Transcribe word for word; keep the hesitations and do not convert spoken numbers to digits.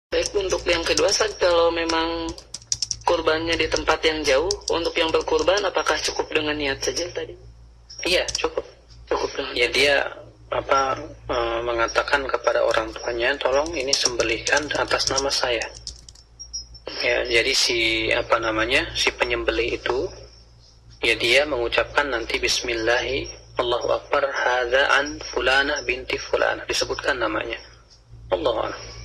Baik, untuk yang kedua, Ustadz, kalau memang kurbannya di tempat yang jauh, untuk yang berkurban apakah cukup dengan niat saja tadi? Iya, cukup. Cukup dengan. Ya dia apa e, mengatakan kepada orang tuanya, tolong ini sembelihkan atas nama saya. Ya, jadi si apa namanya si penyembelih itu, ya dia mengucapkan nanti Bismillahi Allahu Akbar hadza an fulana binti fulana, disebutkan namanya. Allahu Akbar.